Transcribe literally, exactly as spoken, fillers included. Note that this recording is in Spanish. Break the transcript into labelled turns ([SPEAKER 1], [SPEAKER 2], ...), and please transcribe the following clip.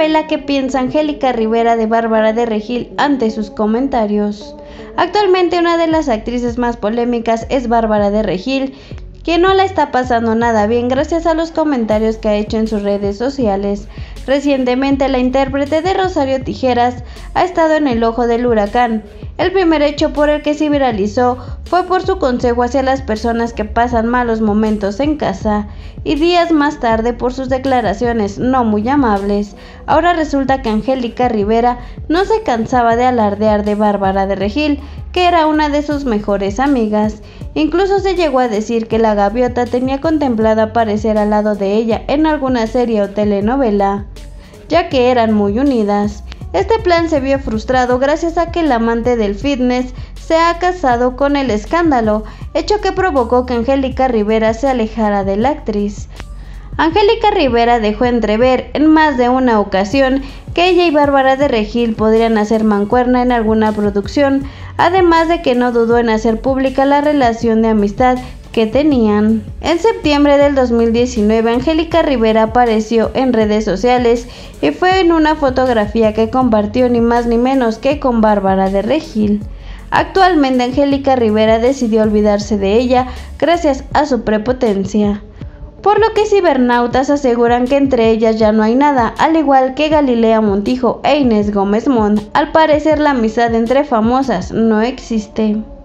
[SPEAKER 1] revela qué piensa Angélica Rivera de Bárbara de Regil ante sus comentarios. Actualmente una de las actrices más polémicas es Bárbara de Regil, quien no la está pasando nada bien gracias a los comentarios que ha hecho en sus redes sociales. Recientemente la intérprete de Rosario Tijeras ha estado en el ojo del huracán. El primer hecho por el que se viralizó fue por su consejo hacia las personas que pasan malos momentos en casa, y días más tarde por sus declaraciones no muy amables. Ahora resulta que Angélica Rivera no se cansaba de alardear de Bárbara de Regil, que era una de sus mejores amigas. Incluso se llegó a decir que la gaviota tenía contemplado aparecer al lado de ella en alguna serie o telenovela, ya que eran muy unidas. Este plan se vio frustrado gracias a que el amante del fitness se ha casado con el escándalo, hecho que provocó que Angélica Rivera se alejara de la actriz. Angélica Rivera dejó entrever en más de una ocasión que ella y Bárbara de Regil podrían hacer mancuerna en alguna producción, además de que no dudó en hacer pública la relación de amistad que tenían. En septiembre del dos mil diecinueve, Angélica Rivera apareció en redes sociales y fue en una fotografía que compartió ni más ni menos que con Bárbara de Regil. Actualmente Angélica Rivera decidió olvidarse de ella gracias a su prepotencia, por lo que cibernautas aseguran que entre ellas ya no hay nada, al igual que Galilea Montijo e Inés Gómez Mont. Al parecer la amistad entre famosas no existe.